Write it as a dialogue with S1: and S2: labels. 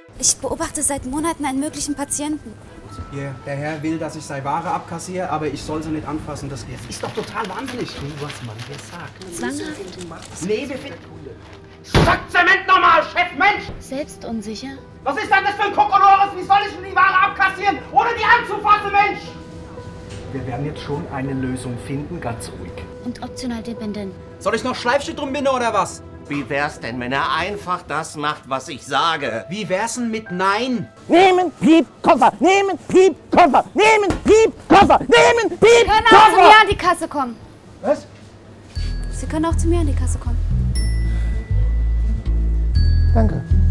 S1: Ich beobachte seit Monaten einen möglichen Patienten.
S2: Ja, der Herr will, dass ich seine Ware abkassiere, aber ich soll sie nicht anfassen. Das ist doch total wahnsinnig.
S3: Tu, was man dir sagt.
S1: Zwanghaft?
S2: Nee, wir finden... Sag Zement nochmal, Chef, Mensch!
S1: Selbstunsicher?
S2: Was ist denn das für ein Kokolores? Wie soll ich denn die Ware abkassieren, ohne die anzufassen, Mensch?
S3: Wir werden jetzt schon eine Lösung finden, ganz ruhig.
S1: Und optional dependent.
S2: Soll ich noch Schleifstedt drum binden oder was?
S4: Wie wär's denn, wenn er einfach das macht, was ich sage?
S2: Wie wär's denn mit Nein?
S5: Nehmen, Piep, Koffer! Nehmen, Piep, Koffer! Nehmen, Piep, Koffer! Nehmen, Piep,
S1: Sie können auch zu mir
S5: Koffer!
S1: an die Kasse kommen.
S3: Was?
S1: Sie können auch zu mir an die Kasse kommen.
S5: Danke.